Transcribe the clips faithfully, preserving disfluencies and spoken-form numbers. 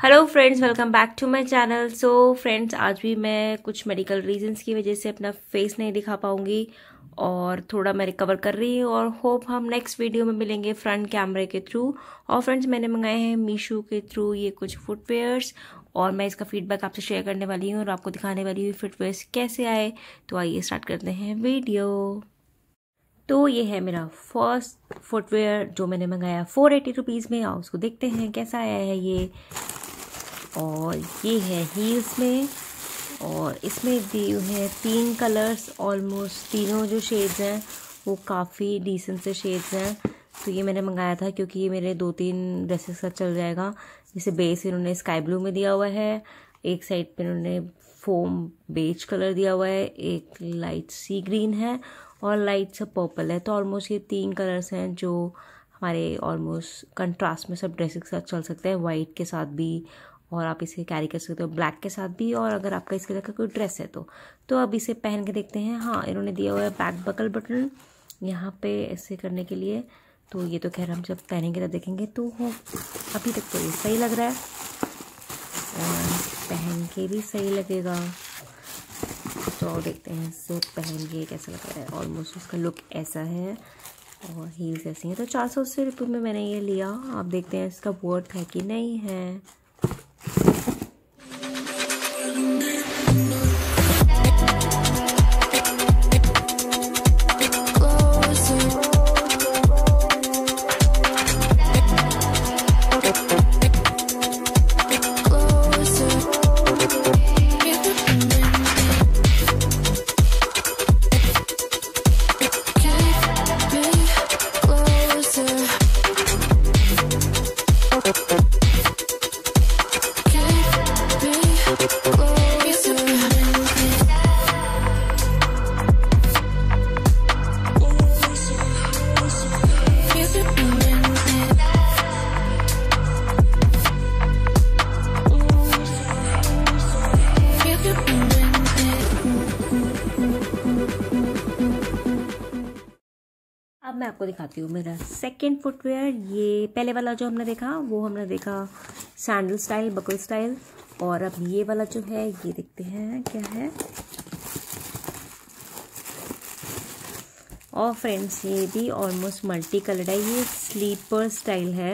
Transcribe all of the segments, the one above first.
Hello friends, welcome back to my channel. So friends, आज भी मैं कुछ मेडिकल रीजंस की वजह से अपना फेस नहीं दिखा पाऊंगी और थोड़ा मैं रिकवर कर रही हूँ और होप हम नेक्स्ट वीडियो में मिलेंगे फ्रंट कैमरे के थ्रू। और फ्रेंड्स, मैंने मंगाए हैं मीशो के थ्रू ये कुछ फुटवेयर्स और मैं इसका फीडबैक आपसे शेयर करने वाली हूँ और आपको दिखाने वाली हूँ फुटवेयर्स कैसे आए। तो आइए स्टार्ट करते हैं वीडियो। तो ये है मेरा फर्स्ट फुटवेयर जो मैंने मंगाया फोर एटी रुपीज़ में। आओ उसको देखते हैं कैसा आया है ये। और ये है हील्स में और इसमें दिए हुए हैं तीन कलर्स। ऑलमोस्ट तीनों जो शेड्स हैं वो काफ़ी डिसेंट से शेड्स हैं। तो ये मैंने मंगाया था क्योंकि ये मेरे दो तीन ड्रेसेस का चल जाएगा। जैसे बेस इन्होंने स्काई ब्लू में दिया हुआ है, एक साइड पे इन्होंने फोम बेज कलर दिया हुआ है, एक लाइट सी ग्रीन है और लाइट सा पर्पल है। तो ऑलमोस्ट ये तीन कलर्स हैं जो हमारे ऑलमोस्ट कंट्रास्ट में सब ड्रेसेस के साथ चल सकते हैं, वाइट के साथ भी और आप इसे कैरी कर सकते हो ब्लैक के साथ भी। और अगर आपका इसके तरह कोई ड्रेस है तो तो अब इसे पहन के देखते हैं। हाँ, इन्होंने दिया हुआ है बैक बकल बटन यहाँ पे ऐसे करने के लिए। तो ये तो खैर हम जब पहनेंगे तब देखेंगे। तो हो अभी तक तो ये सही लग रहा है और पहन के भी सही लगेगा। तो देखते हैं इसे पहन के कैसा लग रहा है। ऑलमोस्ट उसका लुक ऐसा है और हील्स ऐसी हैं। तो चार सौ अस्सी रुपये में मैंने ये लिया। आप देखते हैं इसका वर्थ है कि नहीं है। अब मैं आपको दिखाती हूँ मेरा सेकंड फुटवेयर। ये पहले वाला जो हमने देखा वो हमने देखा सैंडल स्टाइल, बकल स्टाइल। और अब ये वाला जो है ये देखते हैं क्या है। और फ्रेंड्स, ये भी ऑलमोस्ट मल्टी कलर्ड है। ये स्लीपर स्टाइल है।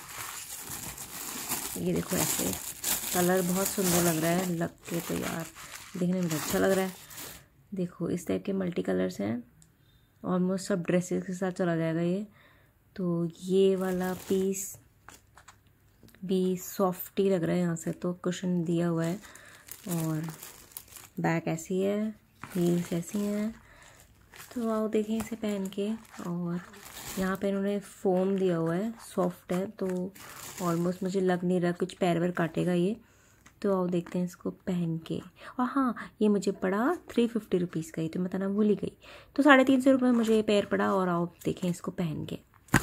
ये देखो ऐसे कलर बहुत सुंदर लग रहा है। लग के तो यार देखने में अच्छा लग रहा है। देखो इस टाइप के मल्टी कलर्स हैं। ऑलमोस्ट सब ड्रेसेस के साथ चला जाएगा ये। तो ये वाला पीस भी सॉफ्ट ही लग रहा है यहाँ से। तो कुशन दिया हुआ है और बैक ऐसी है, हील्स ऐसी हैं। तो आओ देखें इसे पहन के। और यहाँ पे इन्होंने फोम दिया हुआ है, सॉफ्ट है। तो ऑलमोस्ट मुझे लग नहीं रहा कुछ पैर वैर काटेगा ये। तो आओ देखते हैं इसको पहन के। और हाँ, ये मुझे पड़ा थ्री फिफ्टी रुपीज़ का ही, तो मैं बताना भूल ही गई। तो साढ़े तीन सौ रुपये मुझे ये पैर पड़ा। और आओ देखें इसको पहन के।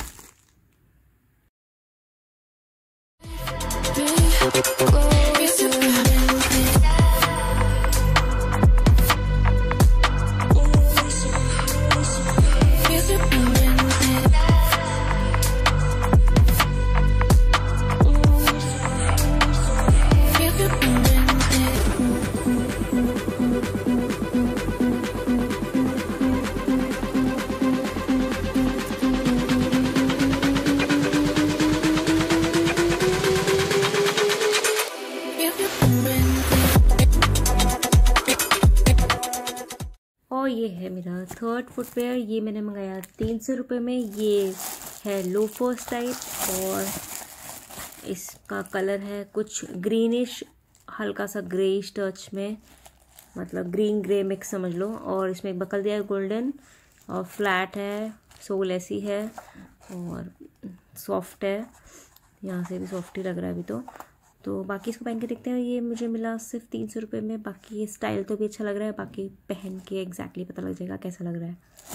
और ये है मेरा थर्ड फुटवेयर। ये मैंने मंगाया तीन सौ रुपये में। ये है लोफर्स टाइप और इसका कलर है कुछ ग्रीनिश, हल्का सा ग्रेइश टच में, मतलब ग्रीन ग्रे मिक्स समझ लो। और इसमें एक बकल दिया है गोल्डन और फ्लैट है, सोल ऐसी है और सॉफ्ट है। यहाँ से भी सॉफ्ट ही लग रहा है अभी तो। तो बाकी इसको पहन के देखते हैं। ये मुझे मिला सिर्फ तीन सौ रुपये में। बाकी ये स्टाइल तो भी अच्छा लग रहा है। बाकी पहन के एग्जैक्टली पता लग जाएगा कैसा लग रहा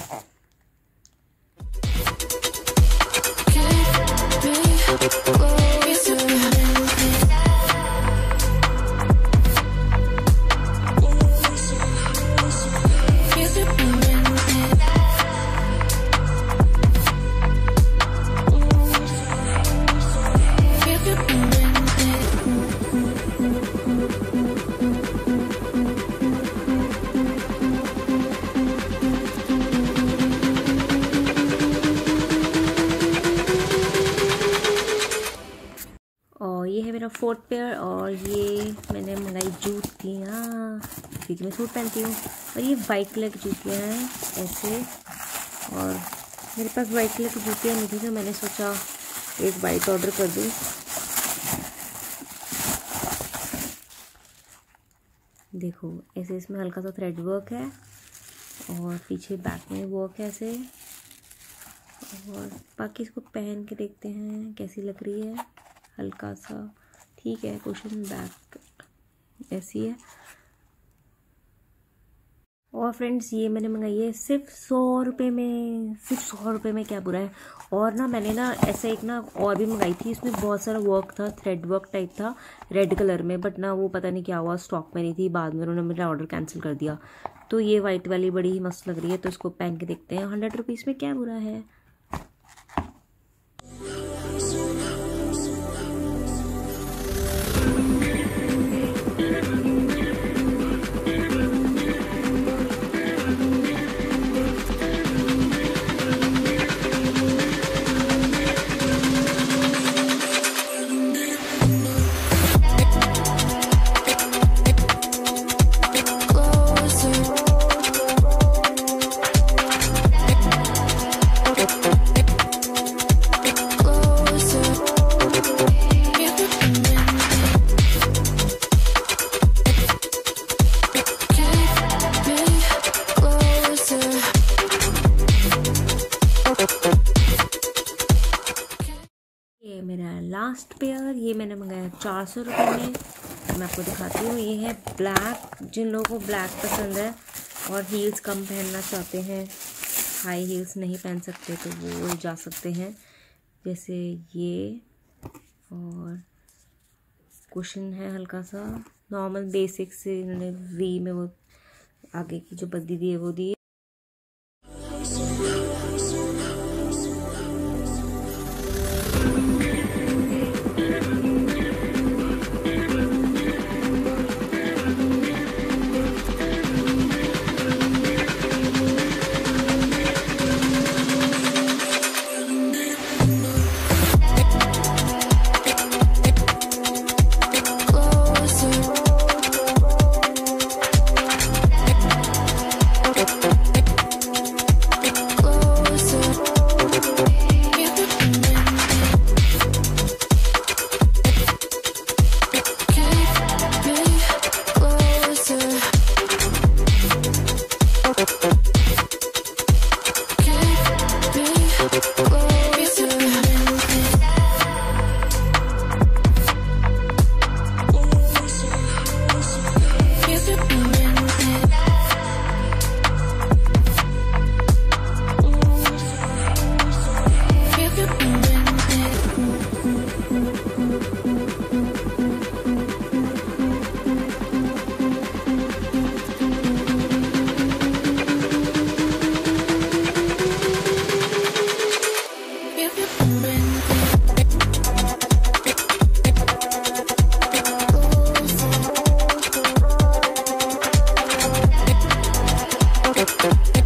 है। Fourth pair. और ये मैंने मंगाई जूतियाँ क्योंकि मैं सूट पहनती हूँ। और ये वाइट कलर की जूतियाँ हैं ऐसे, और मेरे पास वाइट कलर की जूतियाँ नहीं थी तो मैंने सोचा एक वाइट ऑर्डर कर दूँ। देखो ऐसे इसमें हल्का सा थ्रेड वर्क है और पीछे बैक में वर्क है ऐसे। और बाकी इसको पहन के देखते हैं कैसी लग रही है। हल्का सा ठीक है, कुशन बैक ऐसी है। और फ्रेंड्स ये मैंने मंगाई है सिर्फ सौ रुपये में। सिर्फ सौ रुपये में क्या बुरा है। और ना मैंने ना ऐसा एक ना और भी मंगाई थी, इसमें बहुत सारा वर्क था, थ्रेड वर्क टाइप था रेड कलर में, बट ना वो पता नहीं क्या हुआ, स्टॉक में नहीं थी। बाद में उन्होंने मेरा ऑर्डर कैंसिल कर दिया। तो ये वाइट वाली बड़ी ही मस्त लग रही है, तो इसको पहन के देखते हैं। हंड्रेड रुपीज़ में क्या बुरा है। ये मेरा लास्ट पेयर, ये मैंने मंगाया चार सौ रुपये में। मैं आपको दिखाती हूँ। ये है ब्लैक। जिन लोगों को ब्लैक पसंद है और हील्स कम पहनना चाहते हैं, हाई हील्स नहीं पहन सकते, तो वो जा सकते हैं। जैसे ये, और कुशन है हल्का सा नॉर्मल बेसिक से, इन्होंने वी में वो आगे की जो बद्दी दी है वो दी है। Thank you.